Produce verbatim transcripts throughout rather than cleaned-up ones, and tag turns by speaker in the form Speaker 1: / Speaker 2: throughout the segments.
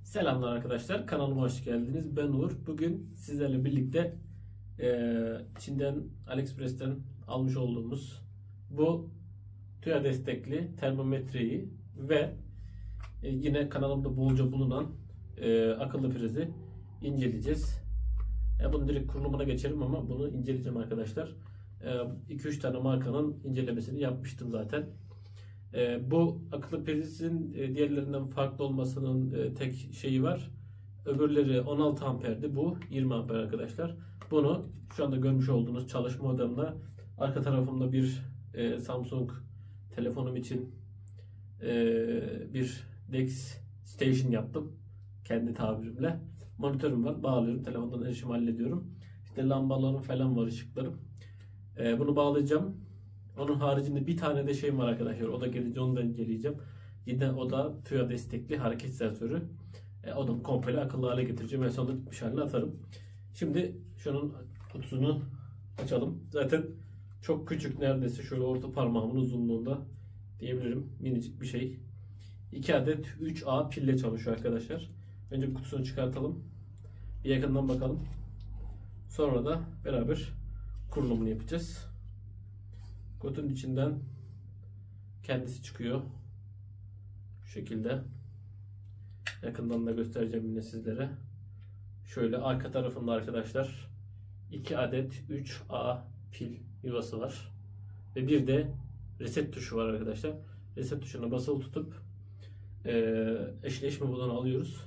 Speaker 1: Selamlar arkadaşlar, kanalıma hoş geldiniz. Ben Uğur. Bugün sizlerle birlikte e, Çin'den, AliExpress'ten almış olduğumuz bu TÜYA destekli termometreyi ve e, yine kanalımda bolca bulunan e, akıllı prizi inceleyeceğiz. E, bunu direkt kurulumuna geçelim ama bunu inceleyeceğim arkadaşlar. iki üç tane markanın incelemesini yapmıştım zaten. E, bu akıllı prizin e, diğerlerinden farklı olmasının e, tek şeyi var. Öbürleri on altı amperdi. Bu yirmi amper arkadaşlar. Bunu şu anda görmüş olduğunuz çalışma odamda arka tarafımda bir e, Samsung telefonum için e, bir Dex Station yaptım. Kendi tabirimle. Monitörüm var. Bağlıyorum. Telefondan erişimi hallediyorum. İşte lambalarım falan var, ışıklarım. E, bunu bağlayacağım. Onun haricinde bir tane de şeyim var arkadaşlar. O da gelince onu da inceleyeceğim. Yine o da TÜYA destekli hareket sensörü. E, o da komple akıllı hale getireceğim. En sonunda bitmiş haline atarım. Şimdi şunun kutusunu açalım. Zaten çok küçük, neredeyse şöyle orta parmağımın uzunluğunda diyebilirim. Minicik bir şey. iki adet üç A pille çalışıyor arkadaşlar. Önce bir kutusunu çıkartalım. Bir yakından bakalım. Sonra da beraber kurulumunu yapacağız. Kutunun içinden kendisi çıkıyor. Şu şekilde. Yakından da göstereceğim yine sizlere. Şöyle arka tarafında arkadaşlar iki adet üç A pil yuvası var. Ve bir de reset tuşu var arkadaşlar. Reset tuşuna basılı tutup eşleşme butonunu alıyoruz.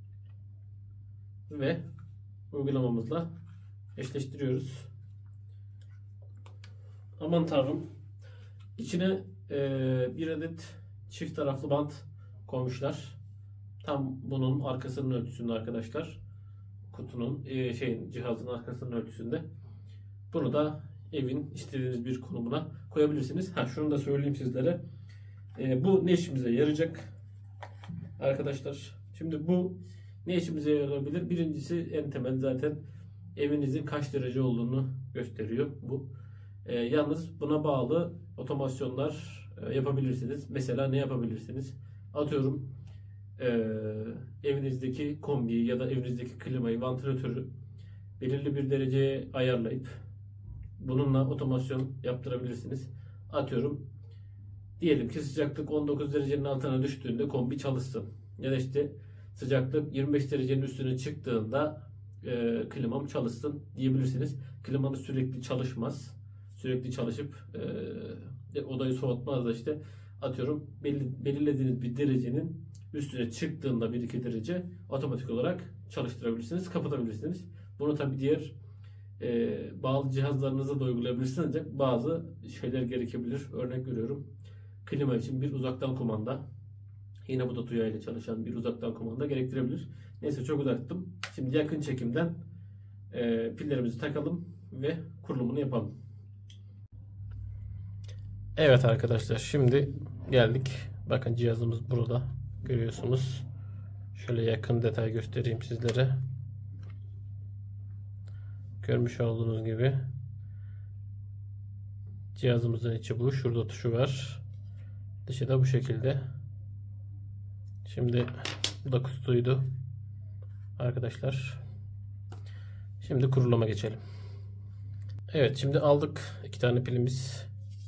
Speaker 1: Ve uygulamamızla eşleştiriyoruz. Aman tanrım. İçine e, bir adet çift taraflı bant koymuşlar. Tam bunun arkasının ölçüsünde arkadaşlar. Kutunun e, şeyin cihazın arkasının ölçüsünde. Bunu da evin istediğiniz bir konumuna koyabilirsiniz. Ha, şunu da söyleyeyim sizlere. E, bu ne işimize yarayacak arkadaşlar? Şimdi bu ne işimize yarayabilir? Birincisi, en temel zaten evinizin kaç derece olduğunu gösteriyor bu. E, yalnız buna bağlı otomasyonlar e, yapabilirsiniz. Mesela ne yapabilirsiniz? Atıyorum e, evinizdeki kombiyi ya da evinizdeki klimayı, vantilatörü belirli bir dereceye ayarlayıp bununla otomasyon yaptırabilirsiniz. Atıyorum diyelim ki sıcaklık on dokuz derecenin altına düştüğünde kombi çalışsın. Ya da işte sıcaklık yirmi beş derecenin üstüne çıktığında e, klimam çalışsın diyebilirsiniz. Klimanız sürekli çalışmaz. Sürekli çalışıp e, odayı soğutmaz da işte atıyorum belli, belirlediğiniz bir derecenin üstüne çıktığında bir iki derece otomatik olarak çalıştırabilirsiniz, kapatabilirsiniz. Bunu tabi diğer e, bağlı cihazlarınıza da uygulayabilirsiniz ancak bazı şeyler gerekebilir. Örnek veriyorum, klima için bir uzaktan kumanda, yine bu da TÜYA ile çalışan bir uzaktan kumanda gerektirebilir. Neyse, çok uzattım. Şimdi yakın çekimden e, pillerimizi takalım ve kurulumunu yapalım. Evet arkadaşlar, şimdi geldik. Bakın cihazımız burada. Görüyorsunuz. Şöyle yakın detay göstereyim sizlere. Görmüş olduğunuz gibi cihazımızın içi bu. Şurada tuşu var. Dışı da bu şekilde. Şimdi bu da kutuydu arkadaşlar. Şimdi kuruluma geçelim. Evet, şimdi aldık iki tane pilimiz.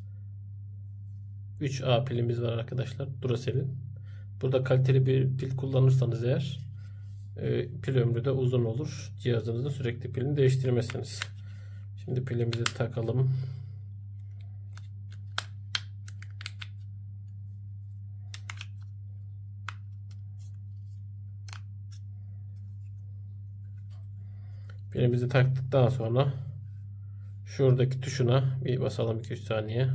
Speaker 1: üç A pilimiz var arkadaşlar, Duracell'in. Burada kaliteli bir pil kullanırsanız eğer e, pil ömrü de uzun olur. Cihazınızın sürekli pilini değiştirmezsiniz. Şimdi pilimizi takalım. Pilimizi taktıktan sonra şuradaki tuşuna bir basalım, iki üç saniye.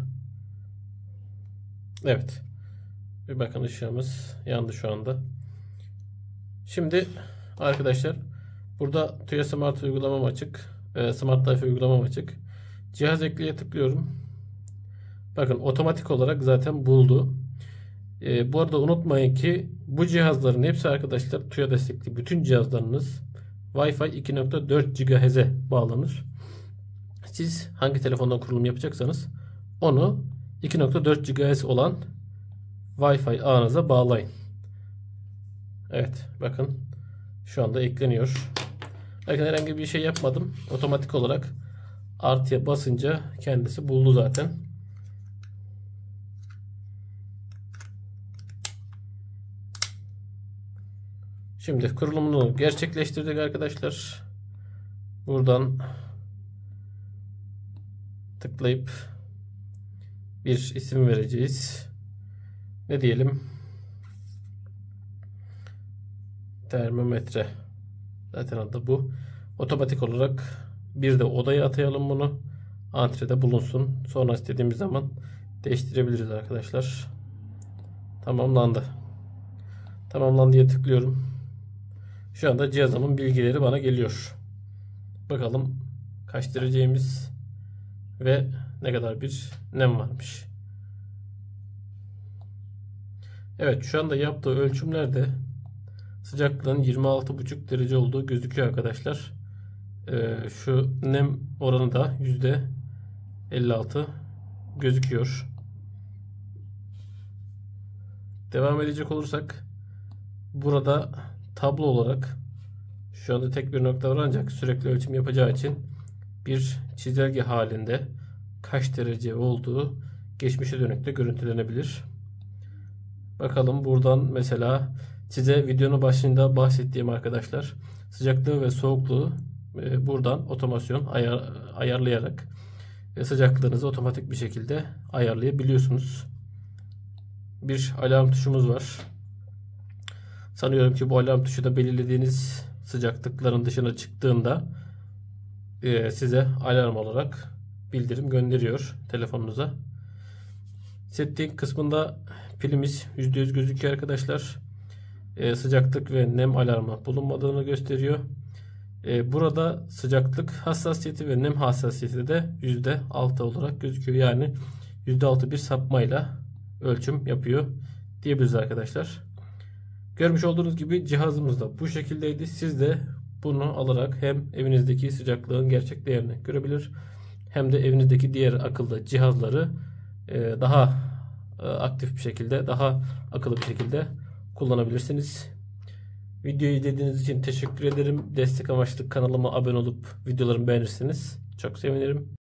Speaker 1: Evet. Bir bakın, ışığımız yandı şu anda. Şimdi arkadaşlar burada TÜYA Smart uygulamam açık. E, Smart Life uygulamam açık. Cihaz ekleye tıklıyorum. Bakın otomatik olarak zaten buldu. E, bu arada unutmayın ki bu cihazların hepsi arkadaşlar TÜYA destekli. Bütün cihazlarınız Wi-Fi iki nokta dört gigahertz'e bağlanır. Siz hangi telefondan kurulum yapacaksanız onu iki nokta dört gigahertz olan Wi-Fi ağınıza bağlayın. Evet, bakın Şu anda ekleniyor. Bakın herhangi bir şey yapmadım. Otomatik olarak artıya basınca kendisi buldu zaten. Şimdi kurulumunu gerçekleştirdik arkadaşlar. Buradan tıklayıp bir isim vereceğiz. Ne diyelim? Termometre. Zaten adı bu. Otomatik olarak bir de odaya atayalım bunu. Antrede bulunsun. Sonra istediğimiz zaman değiştirebiliriz arkadaşlar. Tamamlandı. Tamamlan diye tıklıyorum. Şu anda cihazımın bilgileri bana geliyor. Bakalım kaç dereceyimiz ve ne kadar bir nem varmış. Evet, şu anda yaptığı ölçümlerde sıcaklığın yirmi altı buçuk derece olduğu gözüküyor arkadaşlar. Ee, şu nem oranı da yüzde elli altı gözüküyor. Devam edecek olursak burada tablo olarak şu anda tek bir nokta var, ancak sürekli ölçüm yapacağı için bir çizelge halinde kaç derece olduğu geçmişe dönük de görüntülenebilir. Bakalım buradan mesela size videonun başında bahsettiğim arkadaşlar sıcaklığı ve soğukluğu e, buradan otomasyon ayar, ayarlayarak e, sıcaklığınızı otomatik bir şekilde ayarlayabiliyorsunuz. Bir alarm tuşumuz var. Sanıyorum ki bu alarm tuşu da belirlediğiniz sıcaklıkların dışına çıktığında e, size alarm olarak bildirim gönderiyor telefonunuza. Setting kısmında pilimiz yüzde yüz gözüküyor arkadaşlar. E, sıcaklık ve nem alarmı bulunmadığını gösteriyor. E, burada sıcaklık hassasiyeti ve nem hassasiyeti de yüzde altı olarak gözüküyor. Yani yüzde altı bir sapmayla ölçüm yapıyor diyebiliriz arkadaşlar. Görmüş olduğunuz gibi cihazımız da bu şekildeydi. Siz de bunu alarak hem evinizdeki sıcaklığın gerçek değerini görebilir, hem de evinizdeki diğer akıllı cihazları daha aktif bir şekilde, daha akıllı bir şekilde kullanabilirsiniz. Videoyu izlediğiniz için teşekkür ederim. Destek amaçlı kanalıma abone olup videolarımı beğenirseniz çok sevinirim.